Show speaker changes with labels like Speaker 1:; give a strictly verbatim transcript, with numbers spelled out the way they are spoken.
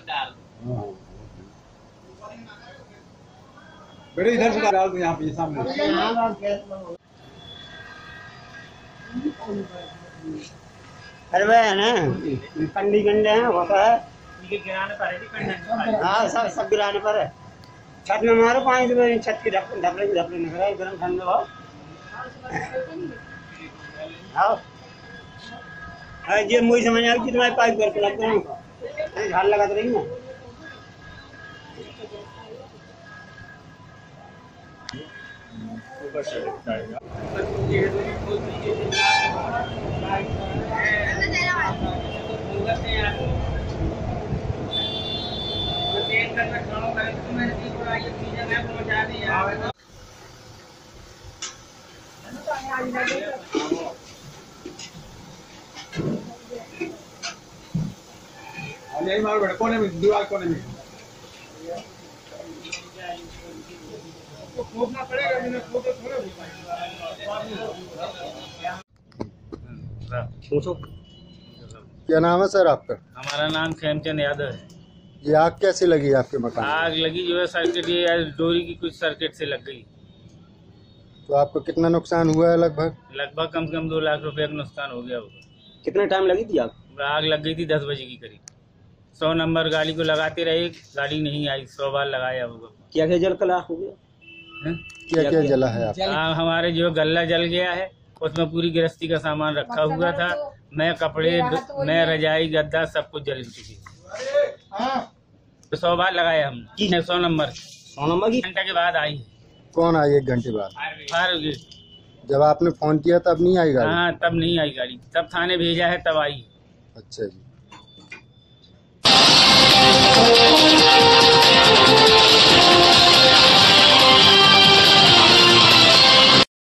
Speaker 1: बेटे इधर से डाल दो, यहाँ पे सामने।
Speaker 2: अरे भाई है ना, कंडी कंडे हैं होता है, गिराने पर है। हाँ सब सब गिराने पर है। छत में मारो पानी से, छत की ढपले ढपले ढपले निकल रहा है, गर्म ठंडा हो। हाँ ये मुझे समझ आ गई, तुम्हारे पाइप करके लगते हैं, झाल लगा तो रही ना।
Speaker 1: यही मारो बेटा, कोने में, दीवार कोने में। खोदना पड़ेगा, मैंने खोदे थोड़े
Speaker 3: पूछो। क्या नाम है सर आपका?
Speaker 4: हमारा नाम खेमचंद यादव है।
Speaker 3: ये आग कैसे लगी आपके मकान?
Speaker 4: आग लगी जो है सर्किट, ये डोरी की कुछ सर्किट से लग गई।
Speaker 3: तो आपको कितना नुकसान हुआ है लगभग?
Speaker 4: लगभग कम से कम दो लाख रुपए का नुकसान हो गया होगा।
Speaker 2: कितना टाइम लगी थी आग? आग
Speaker 4: लग गई थी दस बजे की करीब। सौ नंबर गाड़ी को लगाते रहे, गाड़ी नहीं आई, सौ बार लगाया होगा।
Speaker 2: क्या क्या जल कला हो गया?
Speaker 3: क्या क्या, क्या जला है आप?
Speaker 4: हाँ हमारे जो गल्ला जल गया है, उसमें पूरी गृहस्थी का सामान रखा हुआ था। मैं कपड़े, मैं रजाई गद्दा सब कुछ जल चुकी। तो सौ बार लगाया हमने, सौ नंबर
Speaker 2: सौ नंबर की
Speaker 4: घंटे के बाद आई।
Speaker 3: कौन आई एक घंटे बाद?
Speaker 4: Fire brigade.
Speaker 3: जब आपने फोन किया तब नहीं आई गाड़ी?
Speaker 4: हाँ तब नहीं आई गाड़ी, तब थाने भेजा है तब आई।
Speaker 3: अच्छा जी।